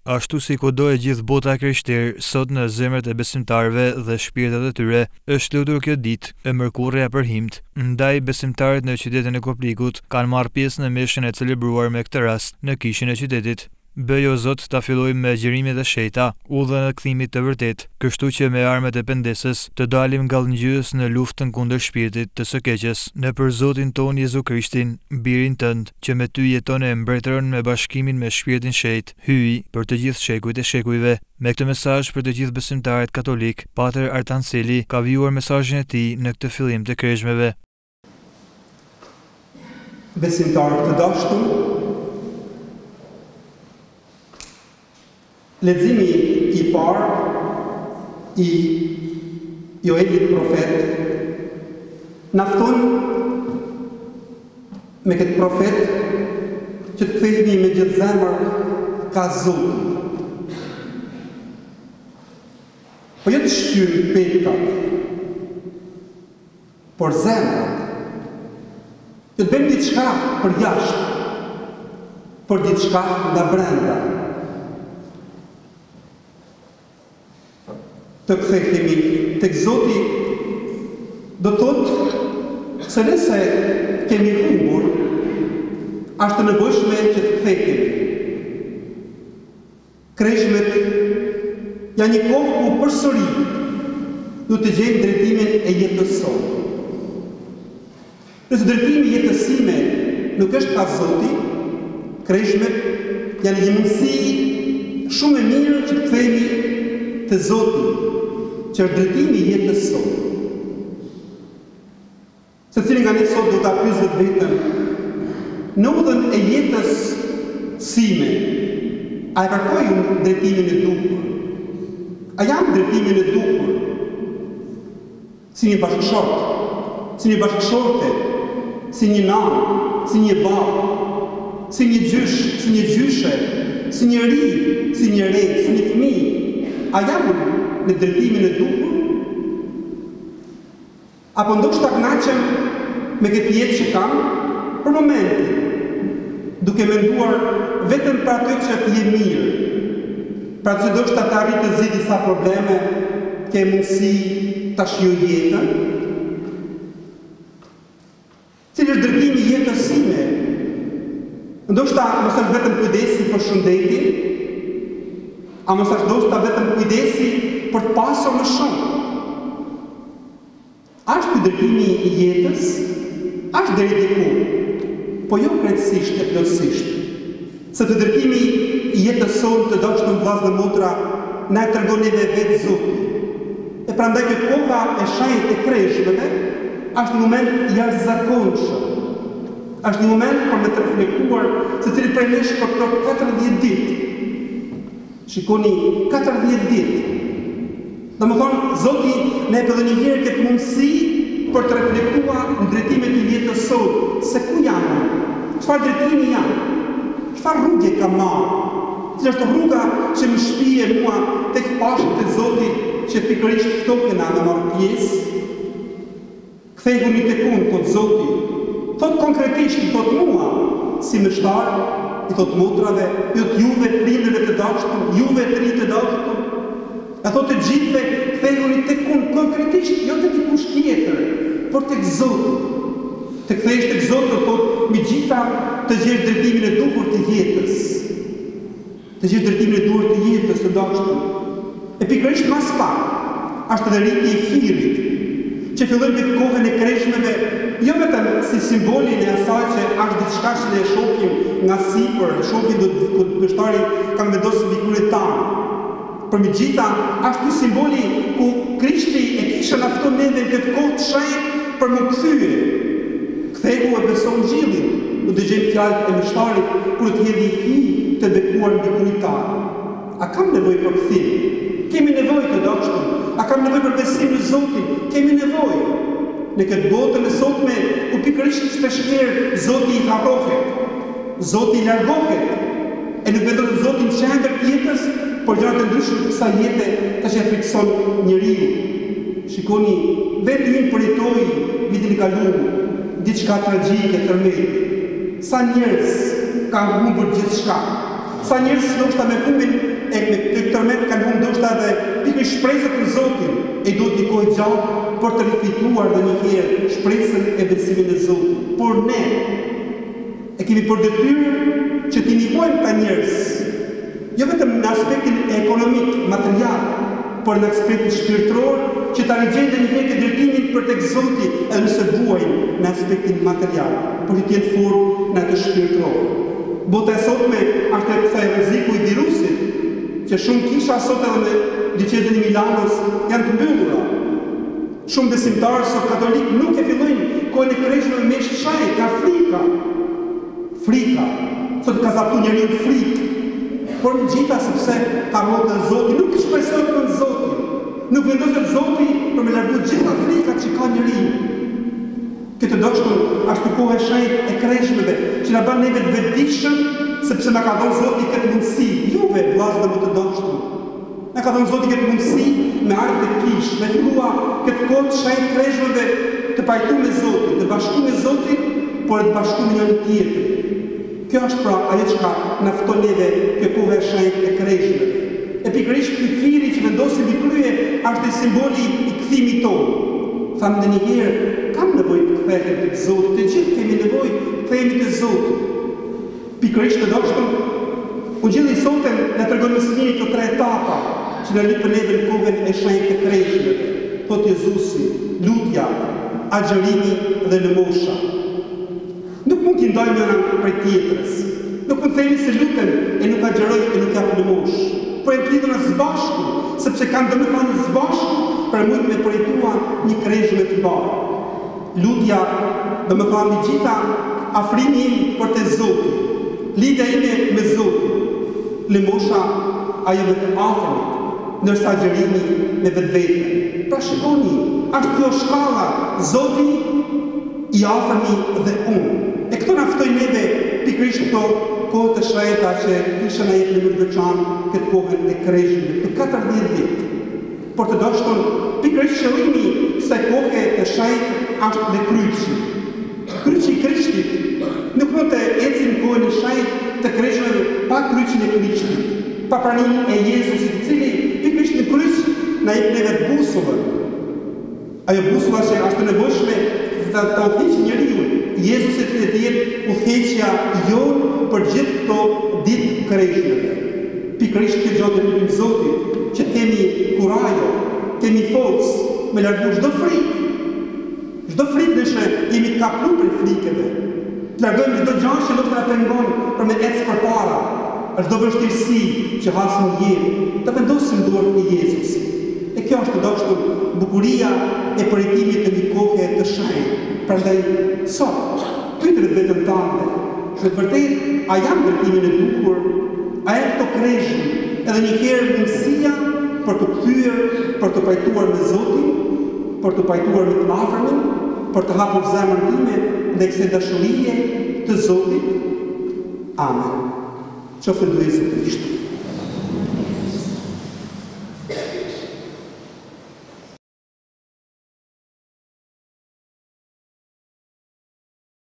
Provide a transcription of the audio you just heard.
Ashtu si kudo e gjithë bota krishterë, sot në zemrat e besimtarëve dhe shpirtat e tyre, është lutur kjo ditë e mërkurrja për himët. Ndaj besimtarët në qytetin e Koplikut kanë marrë pjesë në mishën e celebruar me këtë rast në kishën e qytetit. Bëj o Zot ta fillojmë me agjërimet e shejta, udhën e kthimit të vërtet, kështu që me armët e pendesës të dalim ngallëngjyes në luftën kundër shpirtit të së keqes, nëpër Zotin ton Jezu Krishtin, birin tënd, që me ty jeton e mbretëron me bashkimin me shpirtin shejt, hyj për të gjithë shekujt e shekujve. Me këtë mesazh për të gjithë besimtarët katolik, Pater Artanseli ka vjuar mesazhin e tij në këtë fillim të Kreshmeve. Besimtarët të dashur, leximi i parë i Joelit profet nafton me këtë profet që të kthehemi me gjithë zemër ka Zot. Po jo të shtyjmë pekat, por zemrat. Jo të bëjmë diçka për jashtë, por diçka nga brenda. Të kthehemi tek Zoti do thotë se nëse kemi humbur, është të nevojshme që të kthehemi. Kreshmet janë një kohë ku përsëri du të gjejmë drejtimin e jetës sonë. Nëse drejtimi i jetës sime nuk është ka Zoti, kreshmet janë një mundësi shumë e mirë që të kthehemi të Zoti, që është drejtimi i jetës sonë. Secili nga ne sot do ta pyesë vetëm, në udhën e jetës sime, a e kërkoj unë drejtimin e duhur? A jam drejtimin e duhur? Si një bashkëshort, si një bashkëshorte, si një nanë, si një babë, si një gjysh, si një gjyshe, si një ri, si një re, si një fëmijë. A jam në drejtimin e duhur? Apo ndoshta kënaqem me këtë jetë që kam për momentin, duke menduar vetëm për atë që të je mirë, pra që ndoshta të arrit të zgjidhë disa probleme, ke mundësi ta shijoj jetën? Cili është drejtimi i jetës sime? Ndoshta mos është vetëm kujdesi për shëndetin, a mos është ndoshta vetëm kujdesi për të pasur më shumë? Ashtë drejtimi i jetës, ashtë deri diku, po jo krejtësisht e plotësisht. Se të drejtimi i jetës sonë të dashur vllazë dhe motra na e tregon edhe vetë Zoti. E prandaj që koha e shenjtë e kreshmeve është një moment i jashtëzakonshëm. Është një moment për me të reflektuar secili prej nesh për këto 40 ditë. Shikoni, 40 ditë. Domethënë, Zoti ne e ka dhënë një herë këtë mundësi për të reflektuar në drejtimet e jetës sonë, se ku jam, çfarë drejtimi jam, çfarë rrugë kam marrë, cila është rruga që më shpije mua tek pashët e Zotit që pikërisht këto kena me marrë pjesë. Kthehuni tek unë, thot Zoti, thot konkretisht, thot mua, si mështar, i thot motrave, i thot juve prindërve të dashur, juve të rinj të dashur, e thot të gjithëve, kthehuni tek unë, konkretisht, jo tek dikush tjetër, por tek Zoti. Të kthehesh tek Zoti, thot, me gjitha të gjesh drejtimin e duhur të jetës. Të gjesh drejtimin e duhur të jetës të dashur. E pikërisht mas pak, është edhe rritja e hirit, që fillojnë këtë kohën e kreshmeve, jo vetëm si simbolin e asaj që është diçka që ne e shohim nga sipër, shohim do dështari kanë vendosur bikurit tanë. Por megjitha, është një simboli ku Krishti e kishte lafton neve në këtë kohë të shenjtë për më kthyer. Kthehu e beson gjillin, u dëgjoj fjalët e mështarit kur të jeni hi të bekuar bikurit tanë. A kam nevojë për kthim? Kemi nevojë të dashur. A kam nevojë për besim në Zotin? Kemi nevojë. Në këtë botën e sotme, ku pikërisht shpeshherë Zoti i harrohet, Zoti i largohet, e nuk vetëm Zoti në qendër të jetës, por gjërat e ndryshme të kësaj jete tash e frikson njeriu. Shikoni, vetë unë përjetoi vitin e kaluar diçka tragjike tërmeti. Sa njerëz kanë humbur gjithçka. Sa njerëz ndoshta me humbin me të tërmet kanë humbur ndoshta edhe pikërisht shpresat në Zotin, e duhet një kohë gjatë për të rifituar dhe një herë shpresën e besimin në Zotin. Por ne e kemi për detyrë që t'i ndihmojmë këta njerëz, jo vetëm në aspektin ekonomik, material, por në aspektin shpirtëror, që ta rigjendë një herë drejtimin për tek Zoti, edhe nëse vuajnë në aspektin material, por të jenë fort në atë shpirtëror. Bota e sotme është e kësaj rreziku i virusit, që shumë kisha sot edhe me liçezën e Milanos janë të mbyllura. Shumë besimtarë sot katolik nuk e fillojnë kohën e kreshme me shaj, ka frika. Frika. Sot ka zaptu njeriu frikë. Por në gjitha sepse ka rrotë e Zoti, nuk shpresojnë në Zotin. Nuk vendoset Zoti për me largu gjitha frikat që ka njeriu. Këtë dështën ashtu kohë e shenjtë e kreshmeve, që na bën neve të vetëdijshëm, sepse na ka dhënë Zoti këtë mundësi, juve vllazë më të dashur. Na ka dhënë Zoti këtë mundësi me ardhmë të kish, me fillua këtë kohë të shenjtë kreshmeve të pajtu me Zotin, të bashku me Zotin, por të bashku me njëri tjetrin. Kjo është pra ajo që na fton neve kjo kohë e shenjtë e kreshmeve. E pikërisht pyetjeri që vendosim i krye është simboli i kthimit tonë. Thamë në një herë, kam nevojë të kthehem tek Zoti, të gjithë kemi nevojë të kthehemi te Zoti. Pikërisht të dashur, Ungjilli i sotëm na tregon më së miri këto tre etapa që na lipën neve në kohën e shenjtë të kreshmeve. Thot Jezusi, lutja, agjërimi dhe lëmosha. Nuk mund t'i ndajmë njëra prej tjetrës. Nuk mund të themi se lutem e nuk agjeroj e nuk jap lëmosh. Por e të lidhur së bashku, sepse kanë domethënë së bashku për mund me përjetua një kreshme të bardhë. Lutja domethënë i gjitha afrimi im për te Zoti, lidhja ime me Zotin. Lëmosha ajo me të afërt, ndërsa agjerimi me vetveten. Pra shikoni, është kjo shkalla, Zoti i afërmi dhe unë. E këto na ftojnë neve pikërisht këto kohë të shenjta që kisha na jepë në mënyrë veçantë këtë kohën e kreshmeve, këto 14 ditë. Por të dashur, pikërisht qëllimi kësaj kohe të shenjtë është dhe kryqi. Kryqi i Krishtit. Nuk mund të ecim kohën e shenjtë të kreshmeve pa kryqin e Krishtit, pa pranimin e Jezusit, i cili pikërisht në kryq na jep neve busullën. Ajo busulla që është e nevojshme të udhëheqë njeriu. Jezusi të jetë udhëheqja jonë për gjithë këto ditë kreshmeve. Pikërisht kjo gjë të lutim Zotit që kemi kurajo, kemi forcë me largu çdo frikë. Çdo frikë nëse jemi të kapur për frikëve. Të largojmë çdo gjë që nuk na pengon për me ecë përpara. Çdo vështirësi që hasim në jetë, të vendosim duart e Jezusit. E kjo është dashur bukuria e përjetimit të një kohe të shenjtë. Prandaj sot, pyetret vetëm tande, se vërtet a janë ndërtimin e duhur, a janë këto kreshme, edhe një herë mundësia për të kthyer, për të pajtuar me Zotin, për të pajtuar me të afërmin, për të hapur zemrën time ndaj kësaj dashurie të Zotit. Amen. Qoftë Jezusi Krishti.